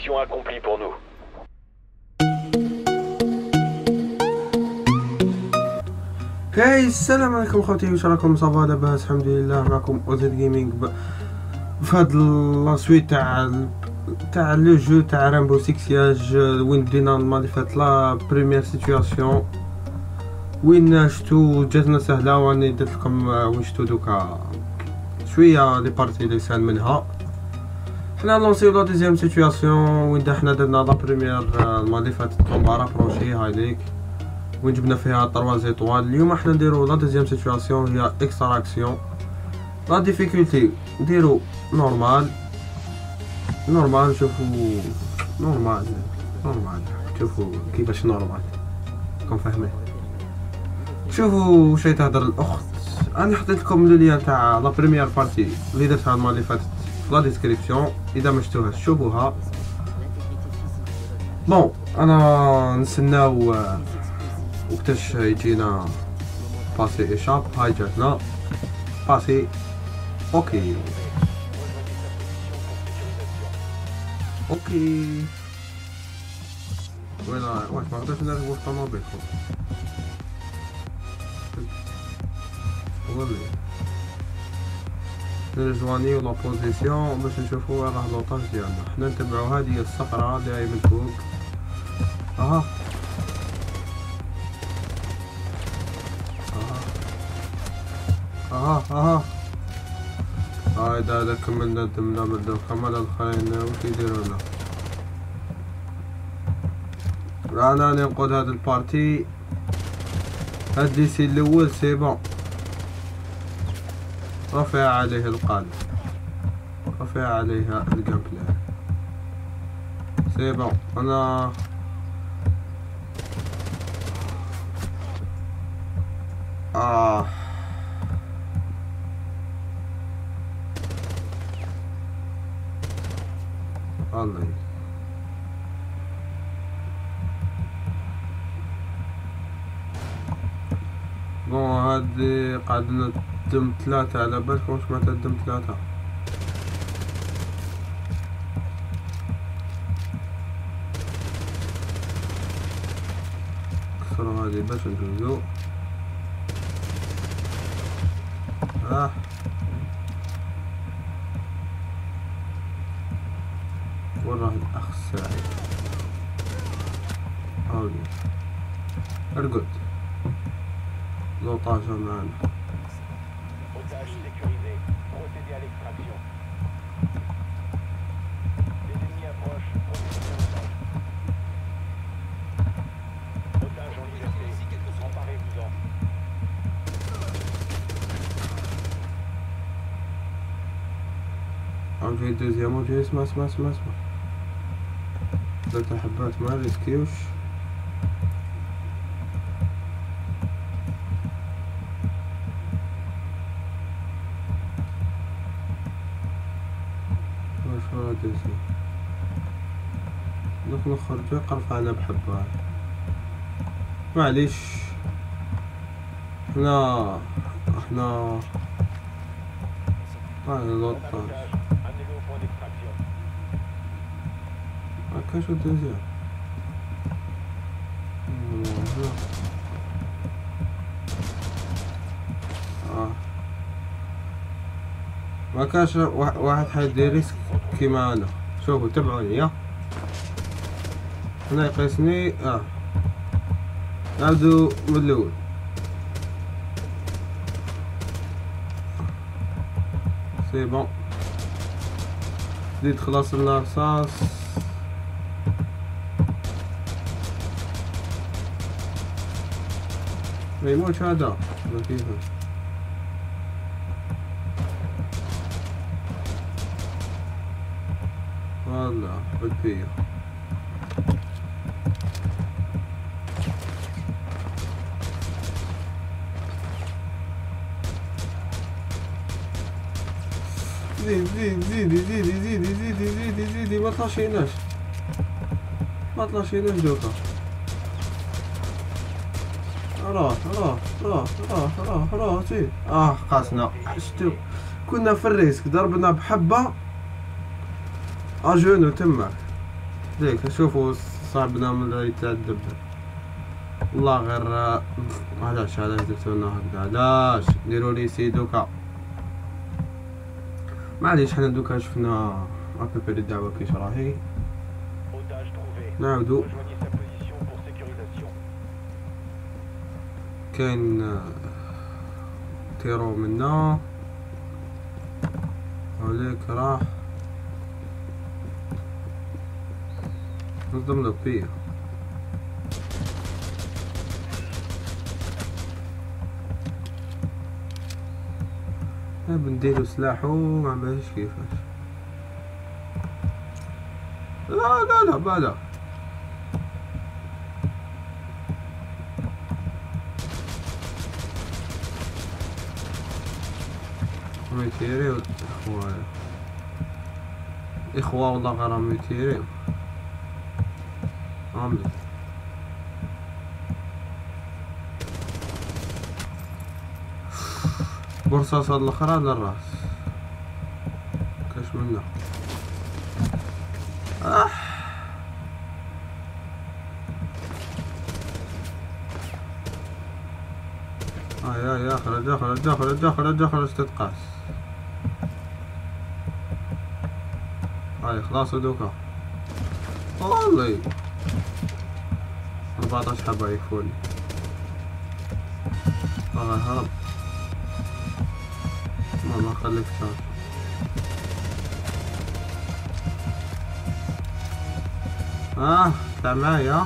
Mission accomplie pour nous. هاي السلام عليكم خوتي، واش راكم؟ صافا لاباس الحمد لله. معكم اوزيد جيمنج فهاد لا سويت تاع لو جو تاع رامبو 6 سياج، وين بدينا المره اللي فاتت لا بريمير سيتوياسيون وين شتو جاتنا سهله، واني درت لكم وين شتو دوكا شويه لي بارتي اللي سهل منها. حنا لونسيو لا دوزيام سيتوياسيون وين حنا درنا لا بريمير المره اللي فاتت كومبا رابروشي هاي ليك وين جبنا فيها 3 زيطوال. اليوم حنا نديرو لا دوزيام سيتوياسيون هي اكستراكسيون. لا ديفيكولتي نديرو نورمال. شوفوا نورمال شوفوا كيفاش نورمال راكم فاهمين. شوفوا واش تهضر الاخت. انا حطيت لكم لو لين تاع لا بريمير بارتي اللي درتها المره اللي فاتت في لا ديسكريبسيون، اذا ما شفتوهاش شوفوها. بون انا نستناو وقتاش يجينا باسي ايشاب. هاي جاتنا باسي اوكي ولا واش ما قدرتش نركبو في الطوموبيل والله نرجوانيو لا بوزيسيون باش نشوفو راه لوطاج ديالنا. حنا نتبعو هذه الصقرة اللي هاي من فوق. هاي دا كملنا دمنا بدو كمل الخاين وش يديرونا. رانا ننقذ هاد البارتي. هاد ديسي الاول سي بون، رفع عليه القلب، رفع عليها الجيم بلاي سي بون. انا الله بون. هادي قعدنا دم 3 على بالكم واش معناتها دم 3. كسروا هادي باش ندوزو. وراه الأخ السعيد هاولي ارقد لوطاجة معانا. Otage sécurisé. Procédez à l'extraction. Les ennemis approchent. Procédez à l'otage. Otage en liberté. Emparez-vous-en. عاود دوزيام وجاي. اسمع 3 حبات ما ريسكيوش. واش راه دوزي دوك نخرجو يقرفعنا بحبات. معليش حنا لوطاج Amenez-le au point d'extraction. هكاش الدوزيام. ما كاش واحد حيدير ريسك كيما انا. شوفوا تبعوني يا هنا يقيسني. نعاودو من الاول. سي بون. زيد خلاص لنا رصاص. ما يموتش هذا ما كيفاش. والله بالفيا زيدي ما طلاشيناش دوكا. راه زيد. قاسنا. شتو كنا في الريسك ضربنا بحبة اجونو تماك. ديك شوفوا صاحبنا من اللي يتعذب والله غير علاش درتولنا هكذا علاش ديروا لي سي دوكا معليش حنا دوكا شفنا ابيبي الدعوة كيش راهي Otage trouvé. نعاودو Rejoignez sa position pour sécurisation. كاين تيرو منا هوليك راح نصدم له بيه بنديرو سلاحو ما عملش كيفاش لا بلا ميتيريو إخوة والله غير ميتيريو عامل برصاصة الأخرى للراس كاش منه يا خرج تتقاس هاي خلاص دوكا والله 14 حبة يكفوني هرب ما خليك شارج طلع معايا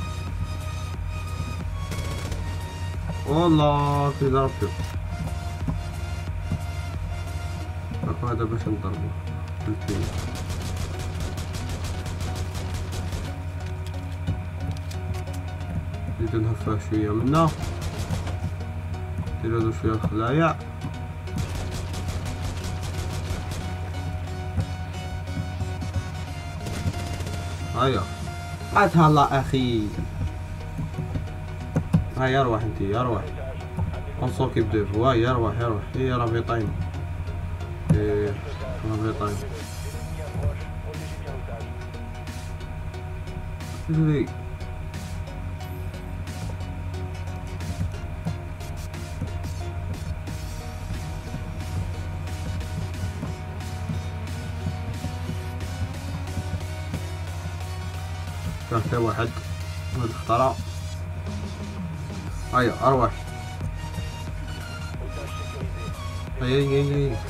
والله في ضربته اكو هذا باش نضربه بالفيل نزيدو نهفه شوية منا نديرو شوية الخلايع هيا هاتها الله اخي هيا اروح انتي اروح انصوكي بديفو هيا اروح هي راه طايم راه طايم جري حتى واحد هاد الخطرة هيا اروح هيا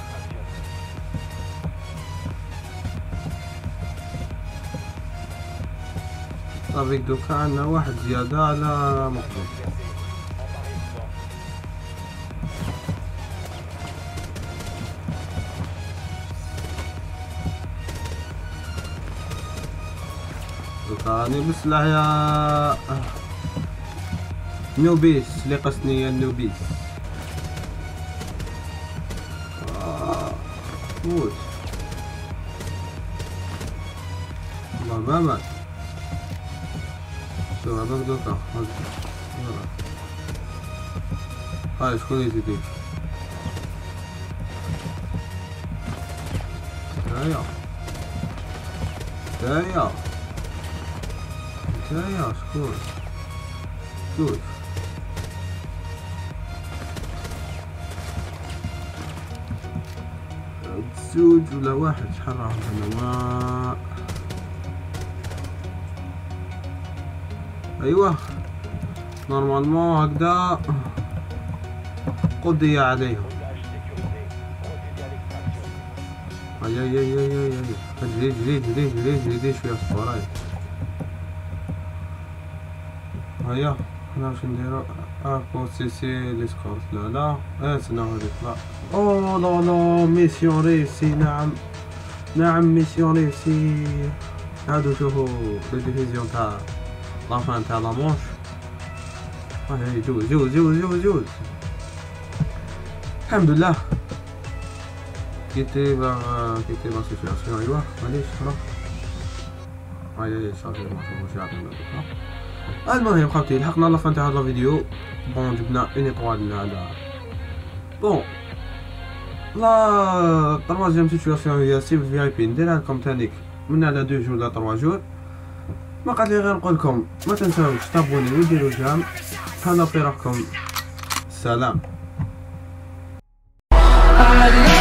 صافي دوكا عندنا واحد زيادة على مقبول راني بالسلاح يا نوبيس اللي قصني يا النوبيس موت والله ما مات شوف هذاك دوكا هاي شكون يزيدك هيا شكون شوف زوج ولا واحد شحال راهم هنا ما ايوه نورمالمون هكذا قضي عليهم اي جري شويه صبر هيا حنا واش نديرو بوسيسي لي سكورت لا استنى هو يطلع او لا ميسيون ريسي نعم ميسيون ريسي هادو شوفو لي ديفيزيون تاع لافان تاع لامونش هاي جوز الحمد لله كيتي لا سيتياسيون ايوا معليش خلاص هاي صافي ما فهموش يعطينا المهم خوتي لحقنا لافان تاع هذا الفيديو بون جبنا اون ايطوال على بون لا 3 سيتوياسيون هي سيف في اي بي نديرها لكم تانيك من على 2 جور ل 3 جور ما قال لي غير نقول لكم ما تنساوش تابوني وديروا جام. تهلاو في روحكم. سلام.